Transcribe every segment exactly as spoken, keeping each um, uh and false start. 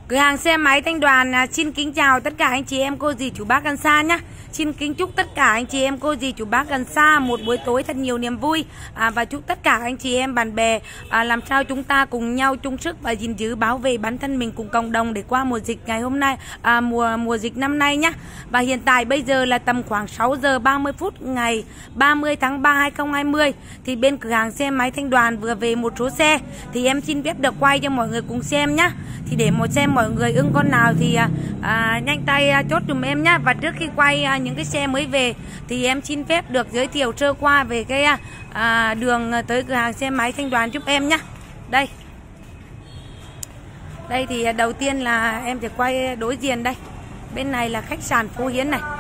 Cửa hàng xe máy Thanh Đoàn à, xin kính chào tất cả anh chị em cô dì chú bác gần xa nhé. Xin kính chúc tất cả anh chị em cô dì chú bác gần xa một buổi tối thật nhiều niềm vui à, và chúc tất cả anh chị em bạn bè à, làm sao chúng ta cùng nhau chung sức và gìn giữ bảo vệ bản thân mình cùng cộng đồng để qua mùa dịch ngày hôm nay à, mùa mùa dịch năm nay nhé. Và hiện tại bây giờ là tầm khoảng sáu giờ ba mươi phút ngày ba mươi tháng ba hai nghìn không trăm hai mươi thì bên cửa hàng xe máy Thanh Đoàn vừa về một số xe thì em xin phép được quay cho mọi người cùng xem nhé. Thì để một xem mọi người ưng con nào thì à, nhanh tay à, chốt dùm em nhé. Và trước khi quay à, những cái xe mới về thì em xin phép được giới thiệu sơ qua về cái à, đường tới cửa hàng xe máy Thanh Đoàn giúp em nhé. Đây Đây thì đầu tiên là em sẽ quay đối diện đây. Bên này là khách sạn Phú Hiến này.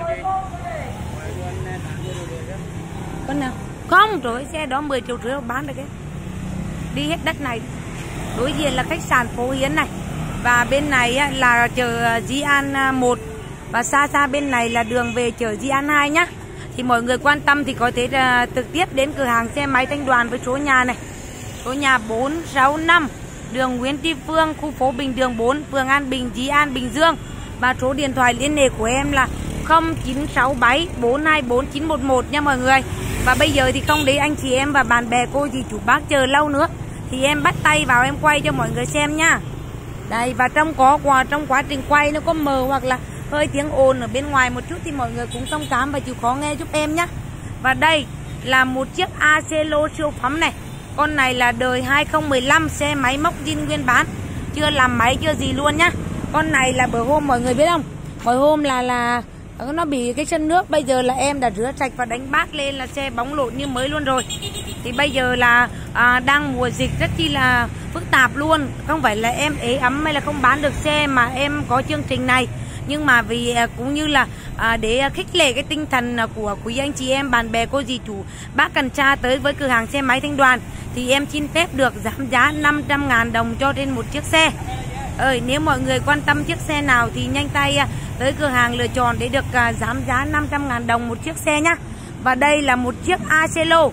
Con nào? Không, rồi xe đó mười triệu rưỡi bán được cái. Đi hết đất này. Đối diện là khách sạn Phú Hiến này. Và bên này là chợ Di An một. Và xa xa bên này là đường về chợ Di An hai nhá. Thì mọi người quan tâm thì có thể uh, trực tiếp đến cửa hàng xe máy Thanh Đoàn với số nhà này. Số nhà bốn sáu năm, đường Nguyễn Tri Phương, khu phố Bình Đường bốn, phường An Bình, Di An, Bình Dương. Và số điện thoại liên hệ của em là không chín sáu bảy bốn hai bốn chín một một nha mọi người. Và bây giờ thì không để anh chị em và bạn bè cô dì chú bác chờ lâu nữa thì em bắt tay vào em quay cho mọi người xem nha. Đây, và trong có quà trong quá trình quay nó có mờ hoặc là hơi tiếng ồn ở bên ngoài một chút thì mọi người cũng thông cảm và chịu khó nghe giúp em nhé. Và đây là một chiếc Acelo siêu phẩm này. Con này là đời hai nghìn không trăm mười lăm, xe máy móc zin nguyên bán, chưa làm máy chưa gì luôn nhá. Con này là bữa hôm mọi người biết không, hồi hôm là là nó bị cái chân nước, bây giờ là em đã rửa sạch và đánh bát lên là xe bóng lộn như mới luôn rồi. Thì bây giờ là à, đang mùa dịch rất chi là phức tạp luôn. Không phải là em ế ấm hay là không bán được xe mà em có chương trình này. Nhưng mà vì à, cũng như là à, để khích lệ cái tinh thần của quý anh chị em, bạn bè cô dì chú bác cần tra tới với cửa hàng xe máy Thanh Đoàn thì em xin phép được giảm giá năm trăm ngàn đồng cho trên một chiếc xe. Ơi, nếu mọi người quan tâm chiếc xe nào thì nhanh tay à, tới cửa hàng lựa chọn để được à, giảm giá năm trăm ngàn đồng một chiếc xe nhá. Và đây là một chiếc Acelo.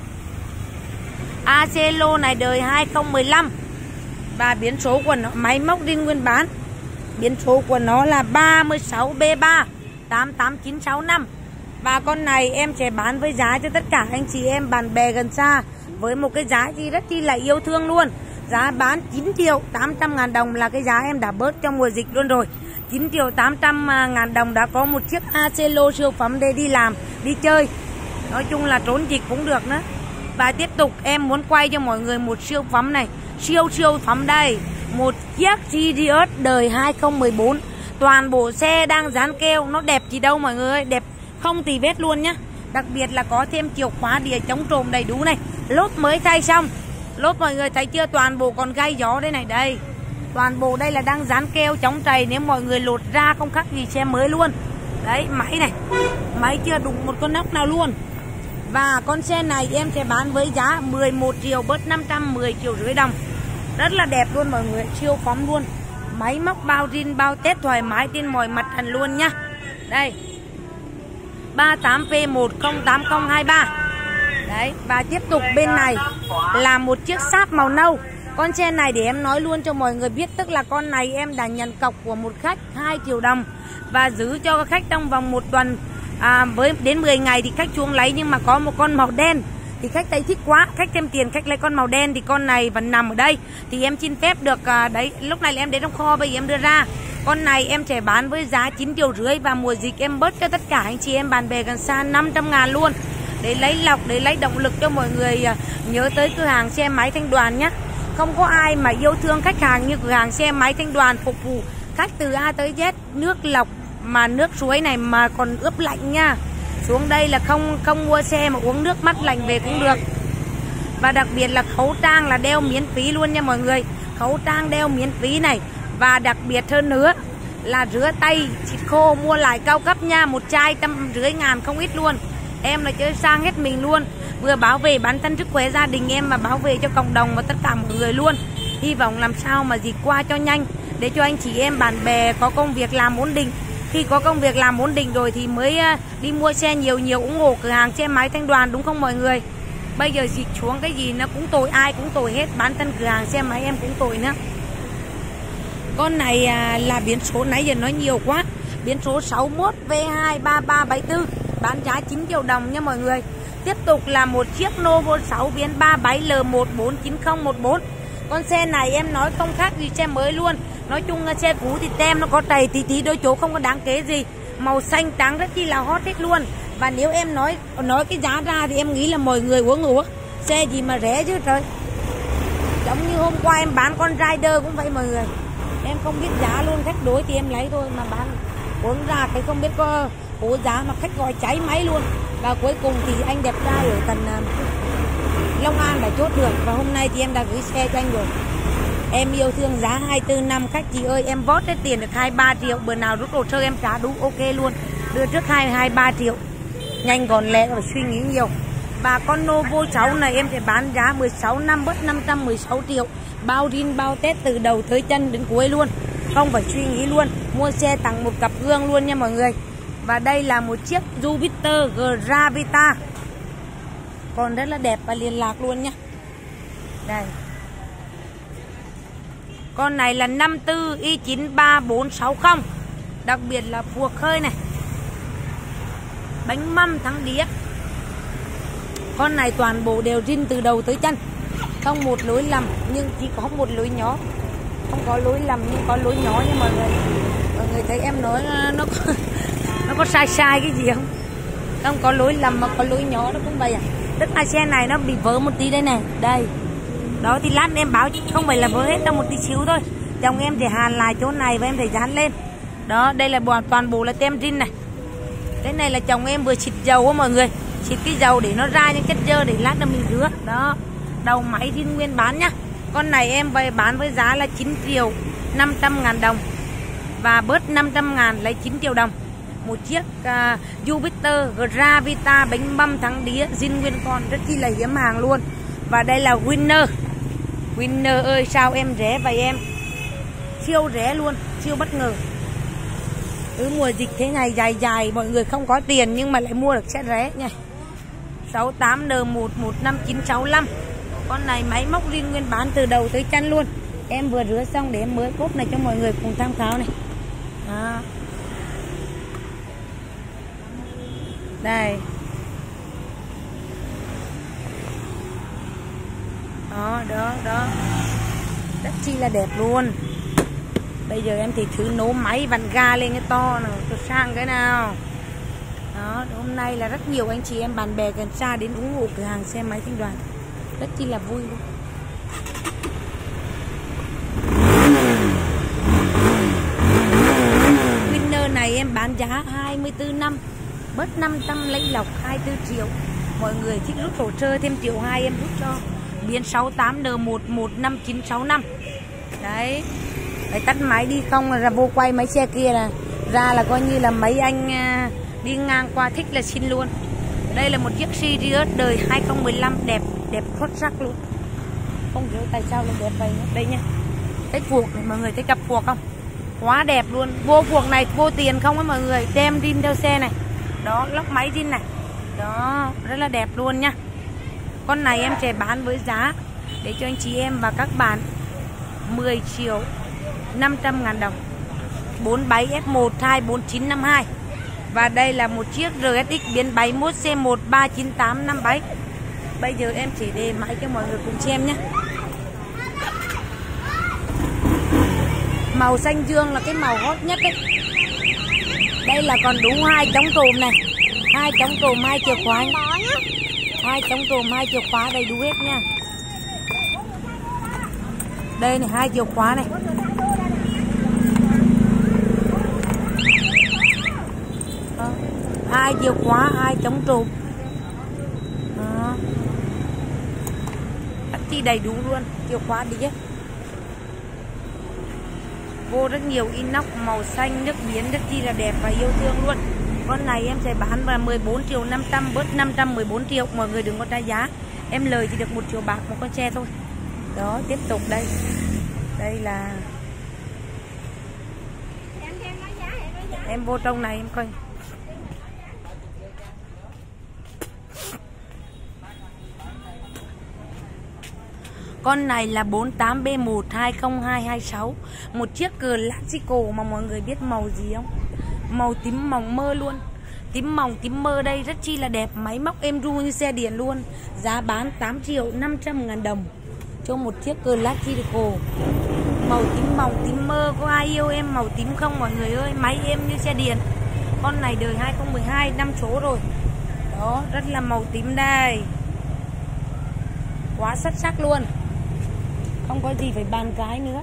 Acelo này đời hai nghìn không trăm mười lăm. Và biển số của nó máy móc zin nguyên bán. Biển số của nó là ba mươi sáu B ba tám tám chín sáu năm. Và con này em sẽ bán với giá cho tất cả anh chị em bạn bè gần xa với một cái giá gì rất chi là yêu thương luôn. Giá bán chín triệu tám trăm ngàn đồng là cái giá em đã bớt trong mùa dịch luôn rồi. chín triệu tám trăm ngàn đồng đã có một chiếc Acelo siêu phẩm để đi làm, đi chơi. Nói chung là trốn dịch cũng được nữa. Và tiếp tục em muốn quay cho mọi người một siêu phẩm này. Siêu siêu phẩm đây. Một chiếc Sirius đời hai nghìn không trăm mười bốn. Toàn bộ xe đang dán keo. Nó đẹp gì đâu mọi người ơi. Đẹp không tì vết luôn nhá. Đặc biệt là có thêm chìa khóa đĩa chống trộm đầy đủ này. Lốp mới thay xong. Lốp mọi người thấy chưa, toàn bộ còn gai gió đây này. Đây, toàn bộ đây là đang dán keo chống trầy. Nếu mọi người lột ra không khác gì xe mới luôn. Đấy, máy này, máy chưa đụng một con nóc nào luôn. Và con xe này em sẽ bán với giá mười một triệu bớt năm trăm, mười triệu rưỡi đồng. Rất là đẹp luôn mọi người, siêu phóng luôn. Máy móc bao zin bao test thoải mái trên mọi mặt hẳn luôn nhá. Đây, ba tám P một không tám không hai ba. Đấy, và tiếp tục bên này là một chiếc Sáp màu nâu. Con xe này để em nói luôn cho mọi người biết, tức là con này em đã nhận cọc của một khách hai triệu đồng và giữ cho khách trong vòng một tuần. À, với đến mười ngày thì khách xuống lấy, nhưng mà có một con màu đen thì khách thấy thích quá, khách thêm tiền khách lấy con màu đen thì con này vẫn nằm ở đây. Thì em xin phép được à, đấy, lúc này là em đến trong kho, bây giờ em đưa ra. Con này em sẽ bán với giá chín triệu rưỡi và mùa dịch em bớt cho tất cả anh chị em bạn bè gần xa năm trăm ngàn luôn. Để lấy lọc, để lấy động lực cho mọi người à, nhớ tới cửa hàng xe máy Thanh Đoàn nhé. Không có ai mà yêu thương khách hàng như cửa hàng xe máy Thanh Đoàn, phục vụ khách từ A tới Z, nước lọc mà nước suối này mà còn ướp lạnh nha. Xuống đây là không không mua xe mà uống nước mát lạnh về cũng được. Và đặc biệt là khẩu trang là đeo miễn phí luôn nha mọi người. Khẩu trang đeo miễn phí này. Và đặc biệt hơn nữa là rửa tay xịt khô mua lại cao cấp nha. Một chai trăm rưỡi ngàn không ít luôn. Em là chơi sang hết mình luôn. Vừa bảo vệ bản thân sức khỏe gia đình em mà bảo vệ cho cộng đồng và tất cả mọi người luôn. Hy vọng làm sao mà dịch qua cho nhanh để cho anh chị em bạn bè có công việc làm ổn định. Khi có công việc làm ổn định rồi thì mới đi mua xe nhiều nhiều, ủng hộ cửa hàng xe máy Thanh Đoàn, đúng không mọi người? Bây giờ dịch xuống cái gì nó cũng tội, ai cũng tội hết, bản thân cửa hàng xe máy em cũng tội nữa. Con này à, là biến số nãy giờ nói nhiều quá. Biến số sáu mốt V hai ba ba bảy tư, bán giá chín triệu đồng nha mọi người. Tiếp tục là một chiếc Novo sáu biến ba bảy L một bốn chín không một bốn. Con xe này em nói không khác gì xe mới luôn. Nói chung là xe cũ thì tem nó có trầy tí tí đôi chỗ không có đáng kể gì. Màu xanh trắng rất chi là hot hết luôn. Và nếu em nói nói cái giá ra thì em nghĩ là mọi người uống ngủ. Xe gì mà rẻ chứ trời. Giống như hôm qua em bán con Rider cũng vậy mọi người. Em không biết giá luôn, khách đối thì em lấy thôi mà bán uống ra cái không biết có cố giá mà khách gọi cháy máy luôn. Và cuối cùng thì anh đẹp trai ở tận uh, Long An đã chốt được. Và hôm nay thì em đã gửi xe cho anh rồi. Em yêu thương giá hai tư năm. Khách chị ơi em vót hết tiền được hai ba triệu. Bữa nào rút hồ sơ em trả đủ ok luôn. Đưa trước hai ba triệu. Nhanh gọn lẹ và suy nghĩ nhiều. Và con Novo sáu này em sẽ bán giá mười sáu năm bớt năm trăm mười sáu triệu. Bao zin bao test từ đầu tới chân đến cuối luôn. Không phải suy nghĩ luôn. Mua xe tặng một cặp gương luôn nha mọi người. Và đây là một chiếc Jupiter Gravita. Còn rất là đẹp và liên lạc luôn nhá. Đây. Con này là năm tư Y chín ba bốn sáu không. Đặc biệt là phuộc khơi này. Bánh mâm thắng đĩa. Con này toàn bộ đều zin từ đầu tới chân. Không một lối lầm nhưng chỉ có một lối nhỏ. Không có lối lầm nhưng có lối nhỏ nha mọi người. Mọi người thấy em nói nó có, nó có sai sai cái gì không? Không có lối lầm mà có lối nhỏ nó cũng vậy à. Tức là xe này nó bị vỡ một tí đây này. Đây. Đó thì lát em báo không phải là vỡ hết đâu, một tí xíu thôi. Chồng em thì hàn lại chỗ này và em phải dán lên. Đó, đây là toàn bộ là tem zin này. Cái này là chồng em vừa xịt dầu á mọi người. Xịt cái dầu để nó ra những chất dơ để lát nó mình rửa. Đó. Đầu máy zin nguyên bán nhá. Con này em về bán với giá là chín triệu năm trăm ngàn đồng. Và bớt năm trăm ngàn lấy chín triệu đồng. Một chiếc uh, Jupiter Gravita bánh mâm thắng đĩa zin nguyên con, rất chi là hiếm hàng luôn. Và đây là Winner. Winner ơi sao em rẻ vậy em. Siêu rẻ luôn, siêu bất ngờ. Cứ mùa dịch thế này dài dài mọi người không có tiền nhưng mà lại mua được xe rẻ nha. Sáu tám N một một năm chín sáu lăm. Con này máy móc zin nguyên bán từ đầu tới chân luôn. Em vừa rửa xong để em mới cốp này cho mọi người cùng tham khảo này. Đó. Đây. Đó, đó, đó. Rất chi là đẹp luôn. Bây giờ em thì thử nổ máy vặn ga lên cái to nào, tôi sang cái nào. Đó, hôm nay là rất nhiều anh chị em bạn bè gần xa đến ủng hộ cửa hàng xe máy Thanh Đoàn. Rất chi là vui luôn. Winner này em bán giá hai mươi tư năm, bớt năm trăm lấy lọc hai mươi tư triệu. Mọi người thích rút hồ sơ thêm triệu hai em rút cho. Biến sáu tám N một một năm chín sáu năm. Đấy. Phải tắt máy đi không là ra vô quay mấy xe kia là ra là coi như là mấy anh đi ngang qua thích là xin luôn. Đây là một chiếc Sirius đời hai không một lăm đẹp đẹp xuất sắc luôn. Không hiểu tại sao lại đẹp vậy nhé. Đây nha. Cái phuộc này mọi người thấy cặp phuộc không? Quá đẹp luôn. Vô phuộc này vô tiền không ấy mọi người. Tem zin theo xe này. Đó, lóc máy zin này. Đó, rất là đẹp luôn nha. Con này em sẽ bán với giá để cho anh chị em và các bạn mười triệu năm trăm ngàn đồng. Bốn bảy F một hai bốn chín năm hai. Và đây là một chiếc R S X biến bảy mốt C một ba chín tám năm bảy. Bây giờ em chỉ đề máy cho mọi người cùng xem nhé. Màu xanh dương là cái màu hot nhất đấy. Đây là còn đủ hai chống trộm này. Hai chống trộm, hai chìa khóa. Hai chống trộm, hai chìa khóa đầy đủ hết nha. Đây này, hai chìa khóa này. Đó. Hai chìa khóa, hai chống trộm. Đó. Tất chi đầy đủ luôn, chìa khóa đi hết. Vô rất nhiều inox màu xanh nước biển rất chi là đẹp và yêu thương luôn. Con này em sẽ bán vào mười bốn triệu năm trăm bớt năm trăm mười bốn triệu. Mọi người đừng có trả giá. Em lời thì được một triệu bạc một con xe thôi. Đó, tiếp tục đây. Đây là em vô trong này em coi. Con này là bốn tám B một hai không hai hai sáu. Một chiếc Classico mà mọi người biết màu gì không? Màu tím mỏng mơ luôn. Tím mỏng tím mơ đây rất chi là đẹp. Máy móc êm ru như xe điện luôn. Giá bán tám triệu năm trăm ngàn đồng cho một chiếc Classico. Màu tím mỏng tím mơ. Có ai yêu em màu tím không mọi người ơi? Máy êm như xe điện. Con này đời hai không một hai, năm số rồi. Đó, rất là màu tím đây. Quá xuất sắc luôn. Không có gì phải bàn cái nữa.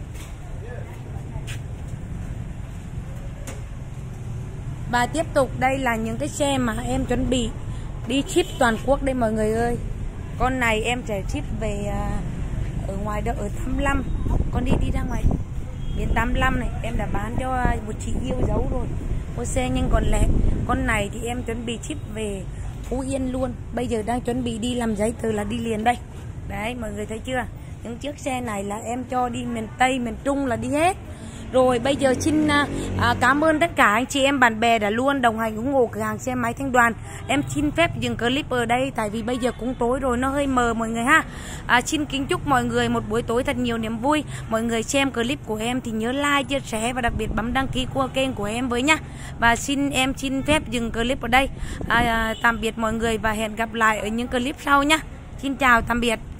Và tiếp tục đây là những cái xe mà em chuẩn bị đi ship toàn quốc đây mọi người ơi. Con này em sẽ ship về ở ngoài đó, ở tám mươi lăm. Con đi đi ra ngoài biển tám mươi lăm này, em đã bán cho một chị yêu dấu rồi. Ô xe nhưng còn lẻ. Con này thì em chuẩn bị ship về Phú Yên luôn. Bây giờ đang chuẩn bị đi làm giấy tờ là đi liền đây. Đấy mọi người thấy chưa? Những chiếc xe này là em cho đi miền Tây, miền Trung là đi hết. Rồi bây giờ xin à, cảm ơn tất cả anh chị em bạn bè đã luôn đồng hành ủng hộ cửa hàng xe máy Thanh Đoàn. Em xin phép dừng clip ở đây tại vì bây giờ cũng tối rồi, nó hơi mờ mọi người ha. à, Xin kính chúc mọi người một buổi tối thật nhiều niềm vui. Mọi người xem clip của em thì nhớ like, chia sẻ và đặc biệt bấm đăng ký qua kênh của em với nhá. Và xin em xin phép dừng clip ở đây. à, à, Tạm biệt mọi người và hẹn gặp lại ở những clip sau nhá. Xin chào tạm biệt.